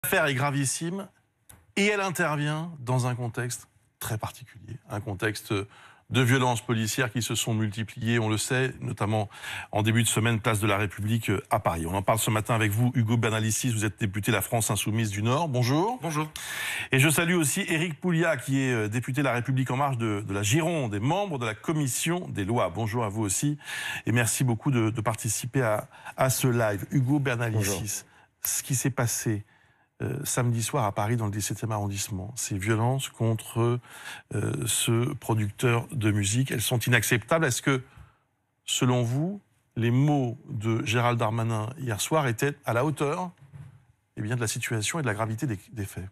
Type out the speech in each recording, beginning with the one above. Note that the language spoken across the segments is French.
L'affaire est gravissime et elle intervient dans un contexte très particulier, un contexte de violences policières qui se sont multipliées, on le sait, notamment en début de semaine, place de la République à Paris. On en parle ce matin avec vous, Ugo Bernalicis, vous êtes député La France Insoumise du Nord. Bonjour. Bonjour. Et je salue aussi Éric Pouliat, qui est député La République En Marche de la Gironde et membre de la Commission des Lois. Bonjour à vous aussi et merci beaucoup de participer à ce live. Ugo Bernalicis, ce qui s'est passé samedi soir à Paris dans le 17e arrondissement. Ces violences contre ce producteur de musique, elles sont inacceptables. Est-ce que, selon vous, les mots de Gérald Darmanin hier soir étaient à la hauteur de la situation et de la gravité des faits?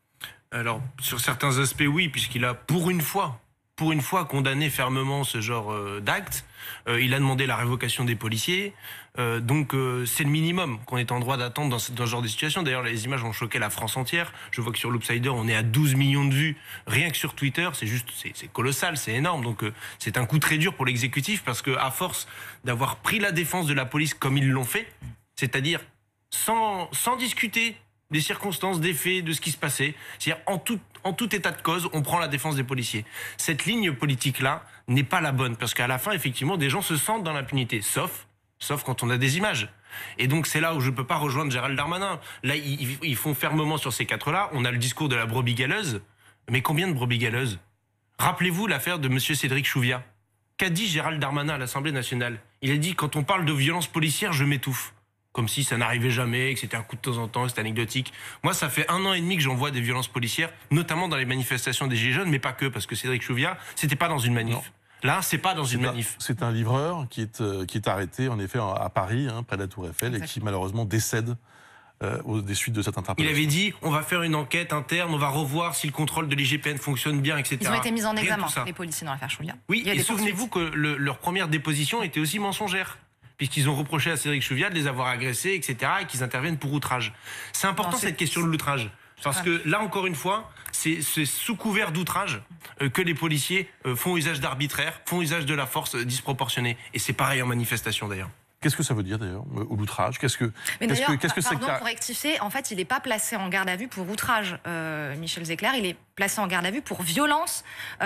Alors, sur certains aspects, oui, puisqu'il a pour une fois condamné fermement ce genre d'acte. Il a demandé la révocation des policiers. Donc c'est le minimum qu'on est en droit d'attendre dans ce genre de situation. D'ailleurs, les images ont choqué la France entière. Je vois que sur l'Oopsider, on est à 12 millions de vues rien que sur Twitter. C'est colossal, c'est énorme. Donc c'est un coup très dur pour l'exécutif parce que à force d'avoir pris la défense de la police comme ils l'ont fait, c'est-à-dire sans discuter des circonstances, des faits, de ce qui se passait. C'est-à-dire, en tout état de cause, on prend la défense des policiers. Cette ligne politique-là n'est pas la bonne, parce qu'à la fin, effectivement, des gens se sentent dans l'impunité, sauf quand on a des images. Et donc, c'est là où je ne peux pas rejoindre Gérald Darmanin. Là, ils font fermement sur ces quatre-là. On a le discours de la brebis galeuse. Mais combien de brebis galeuses? Rappelez-vous l'affaire de M. Cédric Chouviat. Qu'a dit Gérald Darmanin à l'Assemblée nationale? Il a dit, quand on parle de violence policière, je m'étouffe. Comme si ça n'arrivait jamais, que c'était un coup de temps en temps, que c'était anecdotique. Moi, ça fait 1 an et demi que j'en vois des violences policières, notamment dans les manifestations des Gilets jaunes, mais pas que, parce que Cédric Chouviat, c'était pas dans une manif. Non. Là, c'est pas dans une manif. C'est un livreur qui est arrêté, en effet, à Paris, près de la Tour Eiffel, et qui malheureusement décède des suites de cette interpellation. Il avait dit, on va faire une enquête interne, on va revoir si le contrôle de l'IGPN fonctionne bien, etc. Ils ont été mis en examen, les policiers, dans l'affaire Chouviat. Oui, et souvenez-vous que leur première déposition était aussi mensongère, puisqu'ils ont reproché à Cédric Chouviat de les avoir agressés, etc., et qu'ils interviennent pour outrage. C'est important, cette question de l'outrage. Parce que là, encore une fois, c'est sous couvert d'outrage que les policiers font usage d'arbitraire, font usage de la force disproportionnée. Et c'est pareil en manifestation, d'ailleurs. Qu'est-ce que ça veut dire d'ailleurs, l'outrage? Qu'est-ce que c'est que pour rectifier, en fait, il n'est pas placé en garde à vue pour outrage, Michel Zecler. Il est placé en garde à vue pour violence,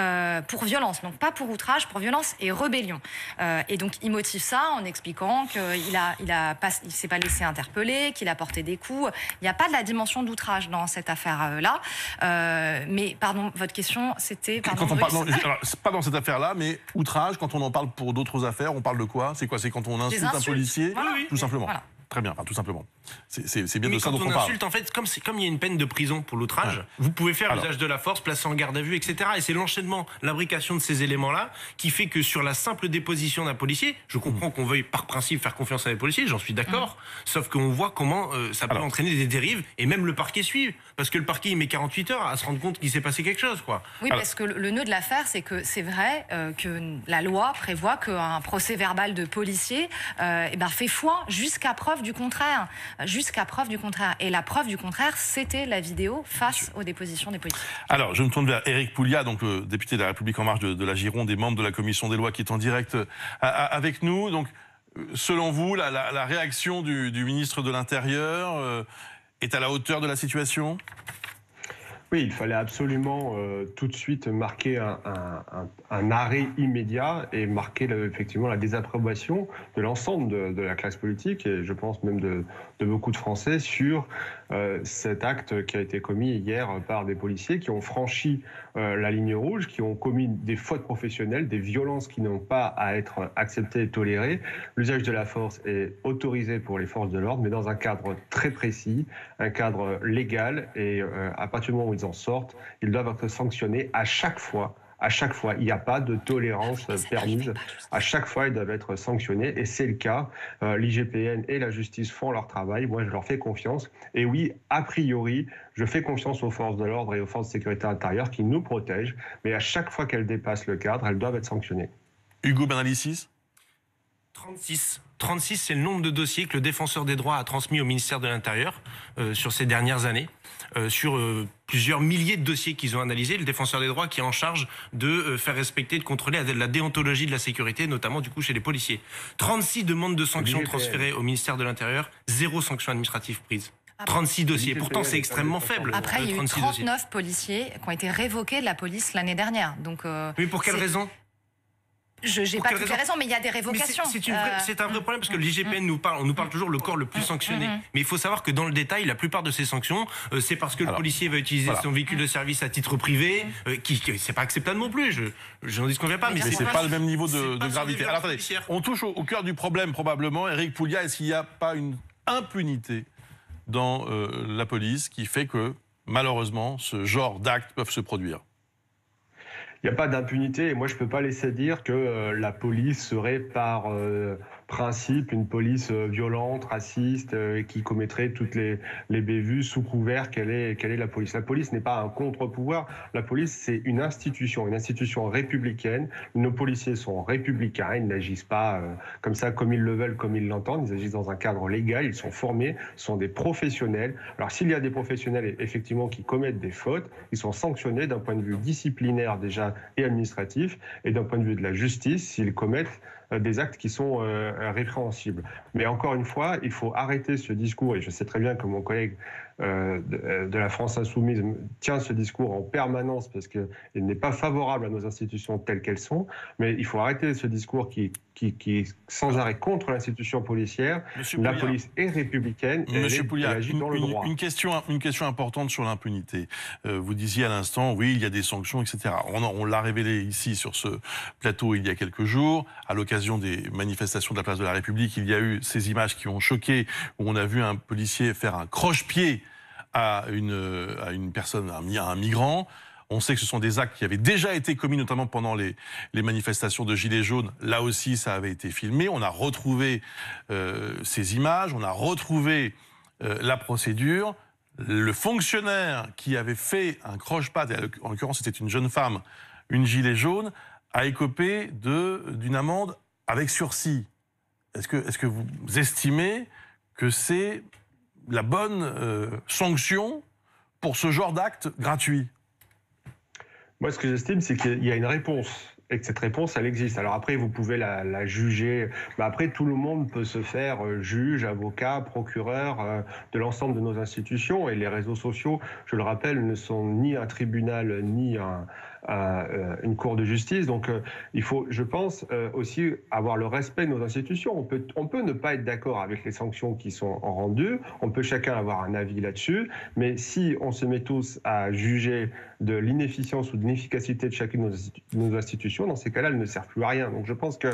donc pas pour outrage, pour violence et rébellion. Et donc il motive ça en expliquant qu'il s'est pas laissé interpeller, qu'il a porté des coups. Il n'y a pas de la dimension d'outrage dans cette affaire-là. Mais pardon, votre question, c'était quand on parle, pas dans cette affaire-là, mais outrage. Quand on en parle pour d'autres affaires, on parle de quoi? C'est quoi? C'est quand on insulte un policier, voilà. Tout simplement. Voilà. Très bien, tout simplement. C'est bien de ça dont on parle. Quand on insulte, en fait, comme il y a une peine de prison pour l'outrage, vous pouvez faire usage de la force, placer en garde à vue, etc. Et c'est l'enchaînement, l'imbrication de ces éléments-là qui fait que sur la simple déposition d'un policier, je comprends qu'on veuille par principe faire confiance à les policiers, j'en suis d'accord, sauf qu'on voit comment ça peut entraîner des dérives, et même le parquet suit, parce que le parquet il met 48 heures à se rendre compte qu'il s'est passé quelque chose, quoi. Oui, parce que le nœud de l'affaire, c'est que c'est vrai que la loi prévoit qu'un procès verbal de policier fait foi jusqu'à preuve du contraire. Jusqu'à preuve du contraire. Et la preuve du contraire, c'était la vidéo face aux dépositions des policiers. Alors, je me tourne vers Éric Pouliat, donc le député de la République En Marche de la Gironde et membre de la Commission des Lois qui est en direct avec nous. Donc, selon vous, la réaction du ministre de l'Intérieur est à la hauteur de la situation ? Oui, il fallait absolument tout de suite marquer un arrêt immédiat et marquer effectivement la désapprobation de l'ensemble de la classe politique et je pense même de beaucoup de Français sur cet acte qui a été commis hier par des policiers qui ont franchi la ligne rouge, qui ont commis des fautes professionnelles, des violences qui n'ont pas à être acceptées et tolérées. L'usage de la force est autorisé pour les forces de l'ordre, mais dans un cadre très précis, un cadre légal et à partir du moment où ils en sortent, ils doivent être sanctionnés à chaque fois. À chaque fois, il n'y a pas de tolérance permise. À chaque fois, ils doivent être sanctionnés. Et c'est le cas. L'IGPN et la justice font leur travail. Moi, je leur fais confiance. Et oui, a priori, je fais confiance aux forces de l'ordre et aux forces de sécurité intérieure qui nous protègent. Mais à chaque fois qu'elles dépassent le cadre, elles doivent être sanctionnées. Hugo Bernalicis ? 36, c'est le nombre de dossiers que le défenseur des droits a transmis au ministère de l'Intérieur sur ces dernières années, sur plusieurs milliers de dossiers qu'ils ont analysés. Le défenseur des droits qui est en charge de faire respecter, de contrôler la déontologie de la sécurité, notamment du coup chez les policiers. 36 demandes de sanctions transférées au ministère de l'Intérieur, 0 sanction administrative prise. 36 dossiers. Pourtant, c'est extrêmement faible. Après, il y a eu 39 dossiers. policiers qui ont été révoqués de la police l'année dernière. Donc, mais pour quelle raison? Je n'ai pas toutes les raisons, mais il y a des révocations. C'est un vrai problème parce que l'IGPN nous parle toujours le corps le plus sanctionné. Mais il faut savoir que dans le détail, la plupart de ces sanctions, c'est parce que le policier va utiliser son véhicule de service à titre privé, c'est pas acceptable non plus. Je n'en disconviens pas. Mais c'est pas le même niveau de gravité. Alors attendez, on touche au cœur du problème probablement. Éric Pouliat, est-ce qu'il n'y a pas une impunité dans la police qui fait que malheureusement ce genre d'actes peuvent se produire? Il n'y a pas d'impunité et moi je ne peux pas laisser dire que la police serait par principe une police violente, raciste, qui commettrait toutes les bévues sous couvert qu'elle est la police. La police n'est pas un contre-pouvoir, la police c'est une institution républicaine. Nos policiers sont républicains, ils n'agissent pas comme ça, comme ils le veulent, comme ils l'entendent, ils agissent dans un cadre légal, ils sont formés, sont des professionnels. Alors s'il y a des professionnels effectivement qui commettent des fautes, ils sont sanctionnés d'un point de vue disciplinaire déjà et administratif, et d'un point de vue de la justice, s'ils commettent des actes qui sont répréhensibles. Mais encore une fois, il faut arrêter ce discours, et je sais très bien que mon collègue de la France Insoumise tient ce discours en permanence parce qu'il n'est pas favorable à nos institutions telles qu'elles sont, mais il faut arrêter ce discours qui est sans arrêt contre l'institution policière. La police est républicaine et elle agit dans le droit. Une question importante sur l'impunité. Vous disiez à l'instant, oui, il y a des sanctions, etc. On l'a révélé ici sur ce plateau il y a quelques jours, à l'occasion des manifestations de la place de la République. Il y a eu ces images qui ont choqué, où on a vu un policier faire un croche-pied à une personne, à un migrant. On sait que ce sont des actes qui avaient déjà été commis, notamment pendant les manifestations de Gilets jaunes. Là aussi, ça avait été filmé. On a retrouvé ces images, on a retrouvé la procédure. Le fonctionnaire qui avait fait un croche-patte, en l'occurrence c'était une jeune femme, une gilet jaune, a écopé d'une amende avec sursis. Est-ce que vous estimez que c'est la bonne sanction pour ce genre d'acte gratuit? Moi, ce que j'estime, c'est qu'il y a une réponse. Et que cette réponse, elle existe. Alors après, vous pouvez la juger. Mais après, tout le monde peut se faire juge, avocat, procureur de l'ensemble de nos institutions. Et les réseaux sociaux, je le rappelle, ne sont ni un tribunal, ni une cour de justice. Donc il faut, je pense, aussi avoir le respect de nos institutions. On peut ne pas être d'accord avec les sanctions qui sont rendues. On peut chacun avoir un avis là-dessus. Mais si on se met tous à juger de l'inefficience ou de l'inefficacité de chacune de nos institutions, dans ces cas-là, elles ne servent plus à rien. Donc je pense que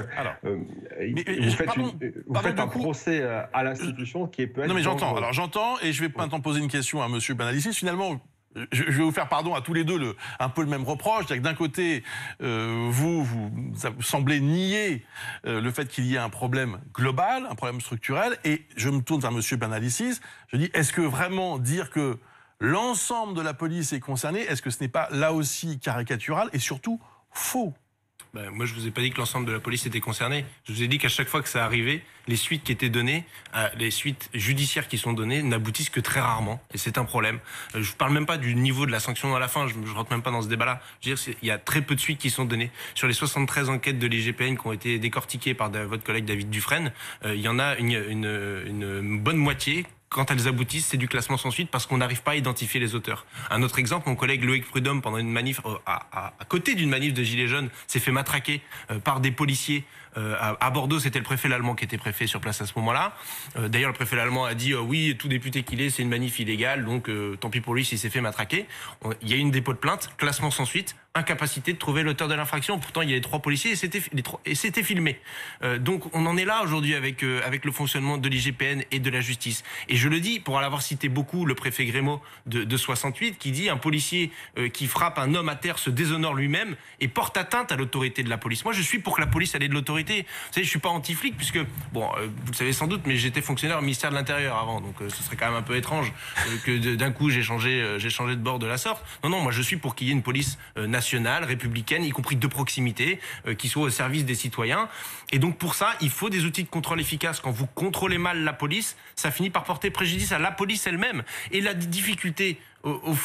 vous faites un procès à l'institution qui peut être... Non mais j'entends, et je vais maintenant poser une question à M. Benalicis. Finalement, je vais vous faire pardon à tous les deux un peu le même reproche. C'est-à-dire que d'un côté, vous semblez nier le fait qu'il y ait un problème global, un problème structurel, et je me tourne vers M. Benalicis. Je dis, est-ce que vraiment dire que l'ensemble de la police est concerné, est-ce que ce n'est pas là aussi caricatural et surtout faux? Moi, je vous ai pas dit que l'ensemble de la police était concernée. Je vous ai dit qu'à chaque fois que ça arrivait, les suites qui étaient données, les suites judiciaires qui sont données, n'aboutissent que très rarement. Et c'est un problème. Je parle même pas du niveau de la sanction à la fin. Je rentre même pas dans ce débat-là. Je veux dire, il y a très peu de suites qui sont données. Sur les 73 enquêtes de l'IGPN qui ont été décortiquées par votre collègue David Dufresne, il y en a une bonne moitié. Quand elles aboutissent, c'est du classement sans suite parce qu'on n'arrive pas à identifier les auteurs. Un autre exemple, mon collègue Loïc Prudhomme, pendant une manif, à côté d'une manif de Gilets jaunes, s'est fait matraquer par des policiers. À Bordeaux, c'était le préfet Lallemand qui était préfet sur place à ce moment-là. D'ailleurs, le préfet Lallemand a dit oui, tout député qu'il est, c'est une manif illégale, donc tant pis pour lui s'il s'est fait matraquer. Il y a eu une dépôt de plainte, classement sans suite, incapacité de trouver l'auteur de l'infraction. Pourtant, il y avait 3 policiers et c'était filmé. Donc, on en est là aujourd'hui avec le fonctionnement de l'IGPN et de la justice. Et je le dis, pour avoir cité beaucoup le préfet Grémaud de 68, qui dit un policier qui frappe un homme à terre se déshonore lui-même et porte atteinte à l'autorité de la police. Moi, je suis pour que la police ait de l'autorité. Vous savez, je suis pas anti-flic puisque, vous le savez sans doute, mais j'étais fonctionnaire au ministère de l'Intérieur avant, donc ce serait quand même un peu étrange que d'un coup j'ai changé de bord de la sorte. Non, moi je suis pour qu'il y ait une police nationale, républicaine, y compris de proximité, qui soit au service des citoyens. Et donc pour ça, il faut des outils de contrôle efficaces. Quand vous contrôlez mal la police, ça finit par porter préjudice à la police elle-même. Et la difficulté, au fond,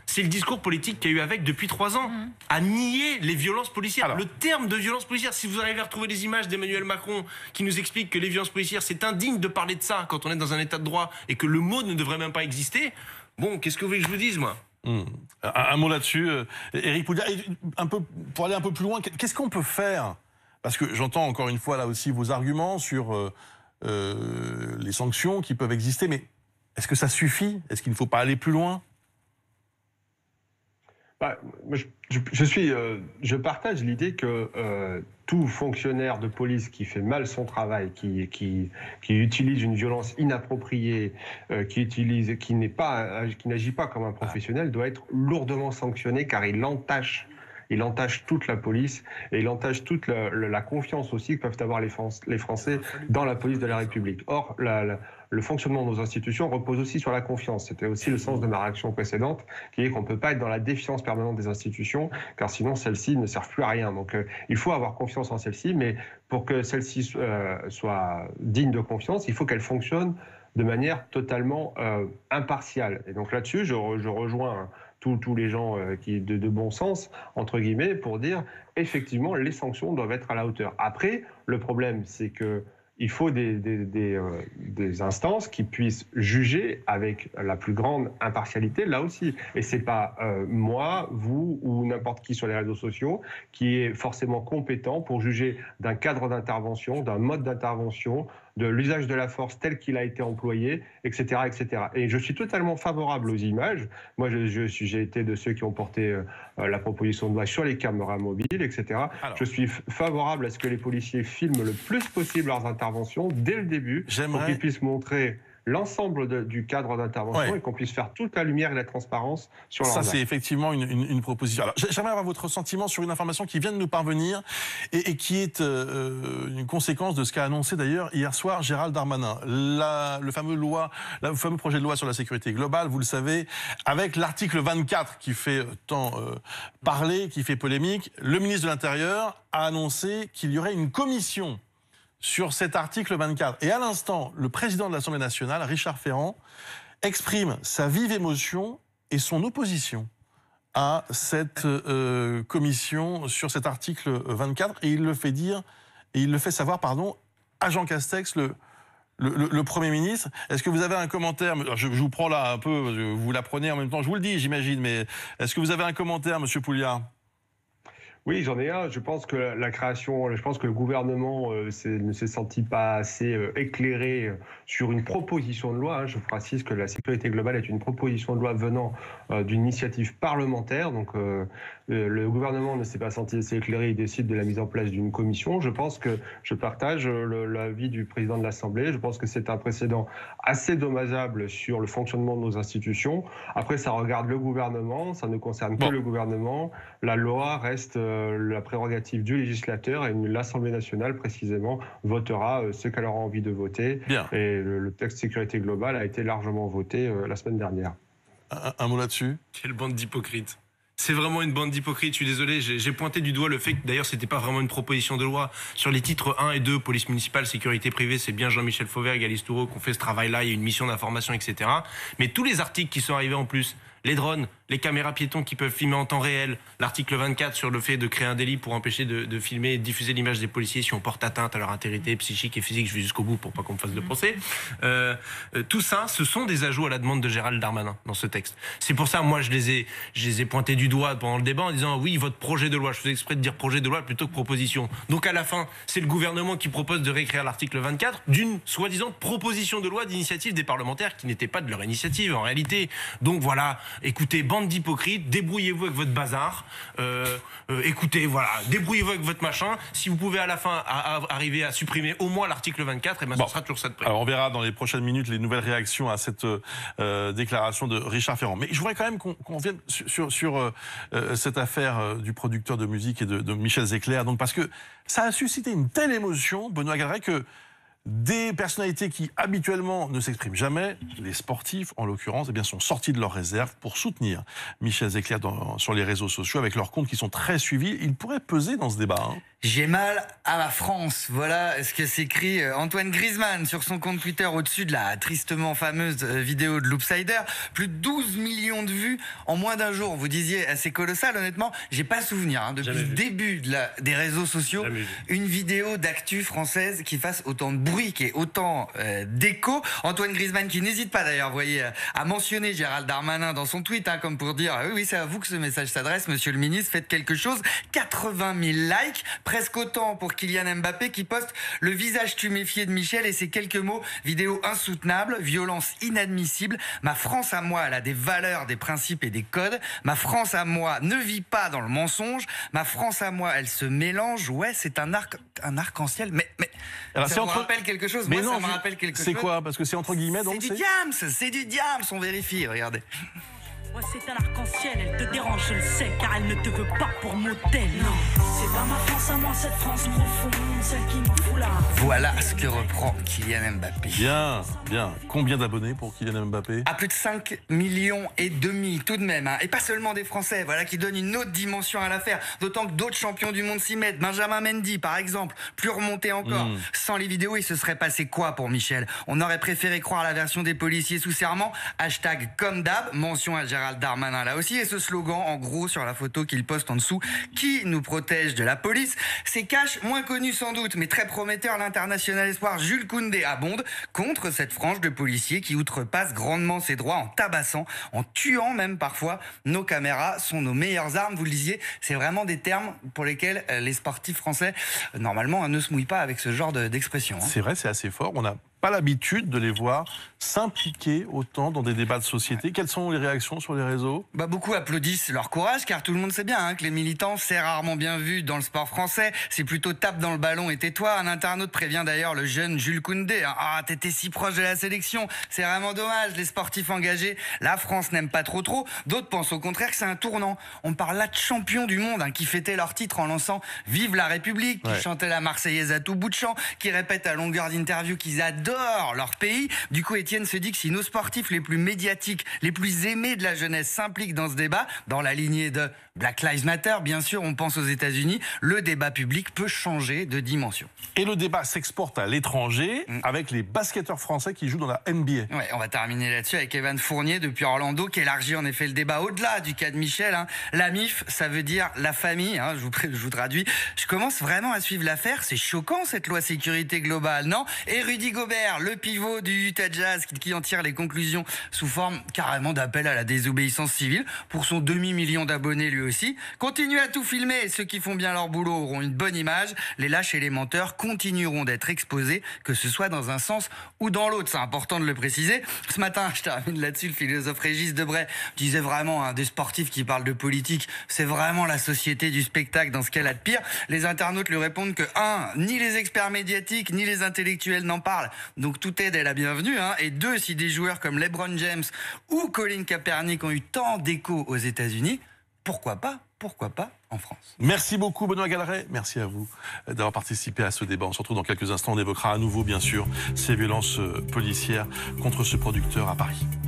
c'est le discours politique qu'il y a eu avec depuis 3 ans, à nier les violences policières. Alors, le terme de violence policière, si vous arrivez à retrouver les images d'Emmanuel Macron qui nous explique que les violences policières, c'est indigne de parler de ça quand on est dans un état de droit et que le mot ne devrait même pas exister, bon, qu'est-ce que vous voulez que je vous dise, moi? Un mot là-dessus, Éric Pouliat, pour aller un peu plus loin, qu'est-ce qu'on peut faire? Parce que j'entends encore une fois là aussi vos arguments sur les sanctions qui peuvent exister, mais est-ce que ça suffit? Est-ce qu'il ne faut pas aller plus loin? Je partage l'idée que tout fonctionnaire de police qui fait mal son travail, qui utilise une violence inappropriée, qui n'agit pas comme un professionnel, doit être lourdement sanctionné car il entache toute la police et il entache toute la confiance aussi que peuvent avoir les Français dans la police de la République. Or, le fonctionnement de nos institutions repose aussi sur la confiance. C'était aussi le sens de ma réaction précédente, qui est qu'on ne peut pas être dans la défiance permanente des institutions, car sinon celles-ci ne servent plus à rien. Donc il faut avoir confiance en celles-ci, mais pour que celles-ci soient dignes de confiance, il faut qu'elles fonctionnent de manière totalement impartiale. Et donc là-dessus, je rejoins tous les gens qui de bon sens, entre guillemets, pour dire effectivement les sanctions doivent être à la hauteur. Après, le problème, c'est que il faut des instances qui puissent juger avec la plus grande impartialité, là aussi. Et c'est pas moi, vous ou n'importe qui sur les réseaux sociaux qui est forcément compétent pour juger d'un cadre d'intervention, d'un mode d'intervention, de l'usage de la force tel qu'il a été employé, etc., etc. Et je suis totalement favorable aux images. Moi, j'ai été de ceux qui ont porté la proposition de loi sur les caméras mobiles, etc. Alors, je suis favorable à ce que les policiers filment le plus possible leurs interventions dès le début, pour qu'ils puissent montrer l'ensemble du cadre d'intervention et qu'on puisse faire toute la lumière et la transparence sur leurs actes. Ça, c'est effectivement une proposition. Alors, j'aimerais avoir votre sentiment sur une information qui vient de nous parvenir et qui est une conséquence de ce qu'a annoncé d'ailleurs hier soir Gérald Darmanin. Le fameux projet de loi sur la sécurité globale, vous le savez, avec l'article 24 qui fait tant parler, qui fait polémique. Le ministre de l'Intérieur a annoncé qu'il y aurait une commission sur cet article 24. Et à l'instant, le président de l'Assemblée nationale, Richard Ferrand, exprime sa vive émotion et son opposition à cette commission sur cet article 24. Et il le fait savoir, à Jean Castex, le Premier ministre. Est-ce que vous avez un commentaire? Je vous prends là un peu, vous l'apprenez en même temps, je vous le dis, j'imagine, mais est-ce que vous avez un commentaire, Monsieur Pouliat? Oui, j'en ai un. Je pense que le gouvernement ne s'est senti pas assez éclairé sur une proposition de loi. Je précise que la sécurité globale est une proposition de loi venant d'une initiative parlementaire. Donc le gouvernement ne s'est pas senti assez éclairé. Il décide de la mise en place d'une commission. Je pense que je partage l'avis du président de l'Assemblée. Je pense que c'est un précédent assez dommageable sur le fonctionnement de nos institutions. Après, ça regarde le gouvernement. Ça ne concerne que le gouvernement. La loi reste la prérogative du législateur et l'Assemblée nationale, précisément, votera ce qu'elle aura envie de voter. Bien. Et le texte sécurité globale a été largement voté la semaine dernière. Un mot là-dessus? Quelle bande d'hypocrites. C'est vraiment une bande d'hypocrites, je suis désolé, j'ai pointé du doigt le fait que d'ailleurs c'était pas vraiment une proposition de loi. Sur les titres 1 et 2, police municipale, sécurité privée, c'est bien Jean-Michel Fauvergue, Alice Toureau qui ont fait ce travail-là, il y a une mission d'information, etc. Mais tous les articles qui sont arrivés en plus, les drones, les caméras piétons qui peuvent filmer en temps réel, l'article 24 sur le fait de créer un délit pour empêcher de filmer et de diffuser l'image des policiers si on porte atteinte à leur intégrité psychique et physique, je vais jusqu'au bout pour pas qu'on me fasse de procès. Tout ça, ce sont des ajouts à la demande de Gérald Darmanin dans ce texte. C'est pour ça, moi, je les ai pointés du doigt pendant le débat en disant oui, votre projet de loi, je faisais exprès de dire projet de loi plutôt que proposition. Donc à la fin, c'est le gouvernement qui propose de réécrire l'article 24 d'une soi-disant proposition de loi d'initiative des parlementaires qui n'était pas de leur initiative en réalité. Donc voilà, écoutez, bande d'hypocrites, débrouillez-vous avec votre bazar, écoutez, voilà, débrouillez-vous avec votre machin. Si vous pouvez à la fin arriver à supprimer au moins l'article 24, et ben ça sera toujours ça de près. Alors on verra dans les prochaines minutes les nouvelles réactions à cette déclaration de Richard Ferrand. Mais je voudrais quand même qu'on revienne sur cette affaire du producteur de musique et de Michel Zecler, donc parce que ça a suscité une telle émotion, Benoît Galeret, que des personnalités qui habituellement ne s'expriment jamais, les sportifs en l'occurrence, eh bien, sont sortis de leur réserve pour soutenir Michel Zecler sur les réseaux sociaux avec leurs comptes qui sont très suivis. Ils pourraient peser dans ce débat. J'ai mal à ma France. Voilà ce que s'écrit Antoine Griezmann sur son compte Twitter au-dessus de la tristement fameuse vidéo de Loopsider. Plus de 12 millions de vues en moins d'un jour. Vous disiez assez colossal. Honnêtement, j'ai pas souvenir depuis le début des réseaux sociaux une vidéo d'actu française qui fasse autant de bruit, qui ait autant d'écho. Antoine Griezmann qui n'hésite pas d'ailleurs, vous voyez, à mentionner Gérald Darmanin dans son tweet, comme pour dire oui, c'est à vous que ce message s'adresse, monsieur le ministre, faites quelque chose. 80 000 likes. Presque autant pour Kylian Mbappé qui poste le visage tuméfié de Michel et ses quelques mots. Vidéo insoutenable, violence inadmissible. Ma France à moi, elle a des valeurs, des principes et des codes. Ma France à moi ne vit pas dans le mensonge. Ma France à moi, elle se mélange. Ouais, c'est un arc-en-ciel. Mais alors, ça me rappelle quelque chose. Mais moi, non, ça me rappelle quelque chose. C'est quoi? Parce que c'est entre guillemets, donc c'est du diams, on vérifie, regardez. Ouais, c'est un arc-en-ciel, elle te dérange, je le sais, car elle ne te veut pas pour modèle. Non, c'est pas ma France à moi, cette France profonde, celle qui nous fout là. Voilà ce que reprend Kylian Mbappé. Bien. Combien d'abonnés pour Kylian Mbappé? À plus de 5,5 millions tout de même. Et pas seulement des Français, voilà, qui donnent une autre dimension à l'affaire. D'autant que d'autres champions du monde s'y mettent. Benjamin Mendy, par exemple, plus remonté encore. Sans les vidéos, il se serait passé quoi pour Michel? On aurait préféré croire la version des policiers sous serment. Hashtag comme d'hab, mention à Gérald Darmanin là aussi, et ce slogan en gros sur la photo qu'il poste en dessous: qui nous protège de la police? C'est cash, moins connu sans doute, mais très prometteur. L'international espoir Jules Koundé abonde contre cette frange de policiers qui outrepasse grandement ses droits en tabassant, en tuant même parfois. Nos caméras sont nos meilleures armes, vous le disiez, c'est vraiment des termes pour lesquels les sportifs français normalement ne se mouillent pas avec ce genre d'expression. C'est vrai, c'est assez fort. On n'a pas l'habitude de les voir s'impliquer autant dans des débats de société. Quelles sont les réactions sur les réseaux? Beaucoup applaudissent leur courage, car tout le monde sait bien que les militants, c'est rarement bien vu dans le sport français. C'est plutôt tape dans le ballon et tais-toi. Un internaute prévient d'ailleurs le jeune Jules Koundé. Ah, t'étais si proche de la sélection. C'est vraiment dommage, les sportifs engagés. La France n'aime pas trop. D'autres pensent au contraire que c'est un tournant. On parle là de champions du monde qui fêtaient leur titre en lançant Vive la République, qui chantaient la Marseillaise à tout bout de champ, qui répètent à longueur d'interview qu'ils adorent leur pays. Du coup, Étienne se dit que si nos sportifs les plus médiatiques, les plus aimés de la jeunesse s'impliquent dans ce débat, dans la lignée de Black Lives Matter, bien sûr, on pense aux États-Unis, le débat public peut changer de dimension. Et le débat s'exporte à l'étranger avec les basketteurs français qui jouent dans la NBA. Ouais, on va terminer là-dessus avec Evan Fournier depuis Orlando qui élargit en effet le débat au-delà du cas de Michel. La MIF, ça veut dire la famille, je vous traduis. Je commence vraiment à suivre l'affaire, c'est choquant cette loi sécurité globale, non? Et Rudy Gobert, le pivot du Utah Jazz qui en tire les conclusions sous forme carrément d'appel à la désobéissance civile pour son demi-million d'abonnés lui aussi. Continue à tout filmer, ceux qui font bien leur boulot auront une bonne image, les lâches et les menteurs continueront d'être exposés, que ce soit dans un sens ou dans l'autre, c'est important de le préciser. Ce matin, je termine là-dessus, le philosophe Régis Debray disait vraiment des sportifs qui parlent de politique, c'est vraiment la société du spectacle dans ce qu'elle a de pire. Les internautes lui répondent que ni les experts médiatiques ni les intellectuels n'en parlent, donc toute aide est la bienvenue, et 2, si des joueurs comme LeBron James ou Colin Kaepernick ont eu tant d'écho aux États-Unis, pourquoi pas en France? Merci beaucoup Benoît Galeret, merci à vous d'avoir participé à ce débat. On se retrouve dans quelques instants, on évoquera à nouveau bien sûr ces violences policières contre ce producteur à Paris.